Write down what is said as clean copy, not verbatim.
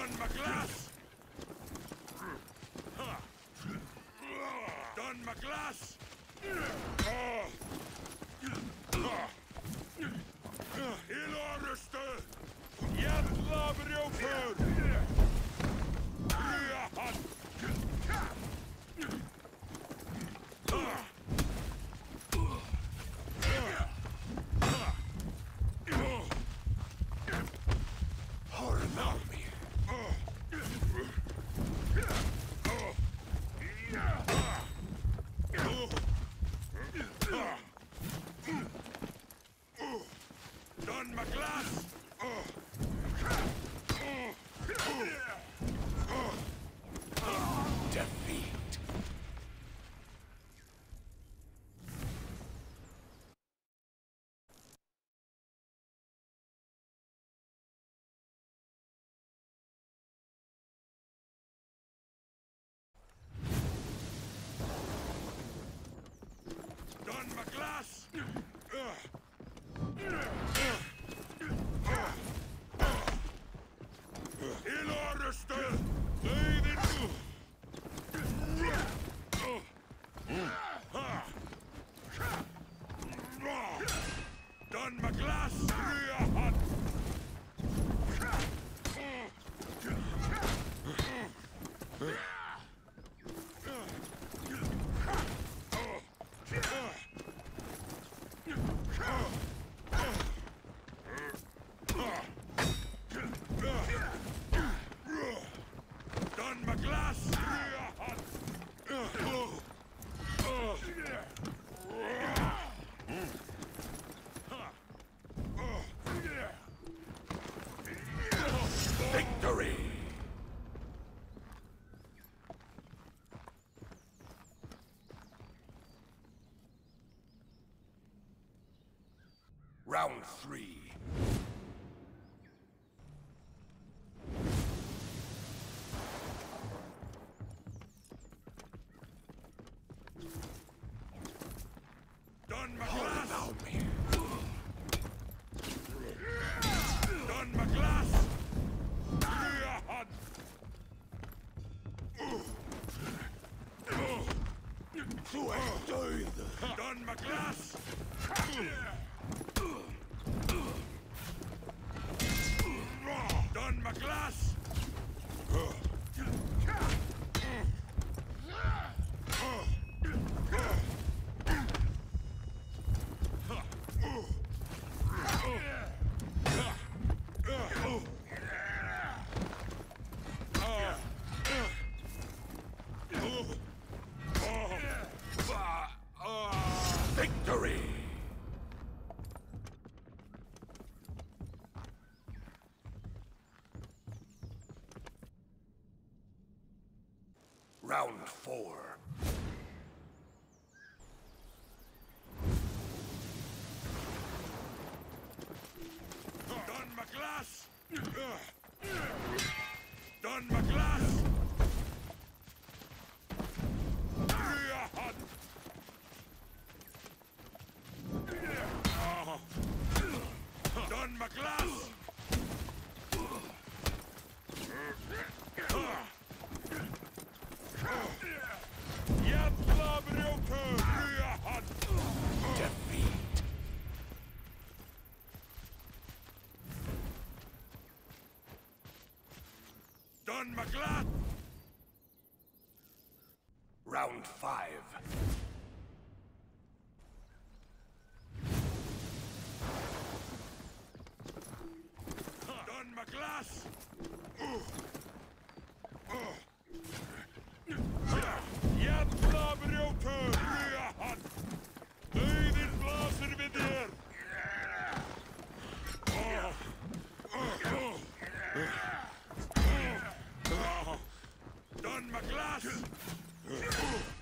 Done my glass! Done my glass! Il orreste! Jävla brödför! Done my glass! Defeat! Done my glass! Il orreste! Leiden! Done my glass! Done my glass! Victory! Round 3. Done my glass! Done my glass! Done my glass! Done my glass! Victory! Round 4. Done my glass! Done my glass! Done my glass! Jävla brödför! Defeat! Done my glass! Round 5. Done my glass! Jävla brödför! Leiden blaser vid er! Done my glass!